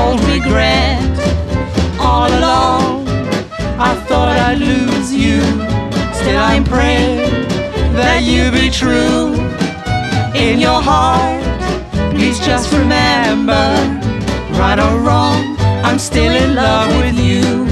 old regret. All along I thought I'd lose you. Still I'm praying that you be true. In your heart, please just remember, right or wrong, I'm still in love with you.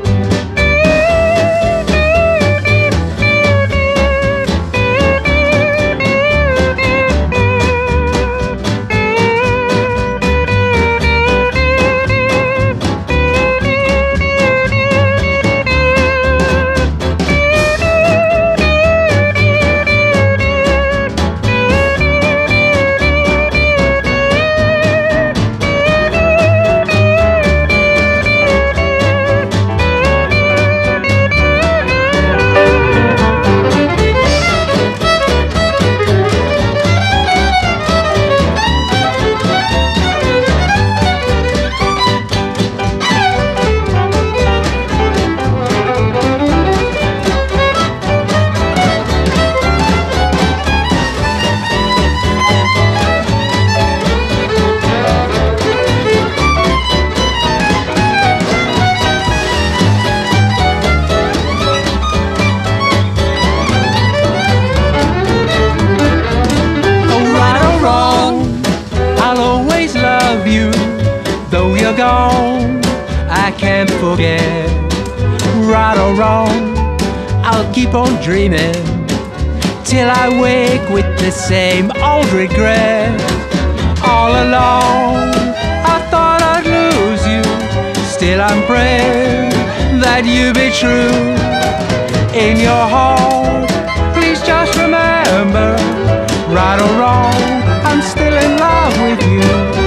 Forget, right or wrong, I'll keep on dreaming till I wake with the same old regret. All along I thought I'd lose you. Still I'm praying that you be true. In your heart, please just remember, right or wrong, I'm still in love with you.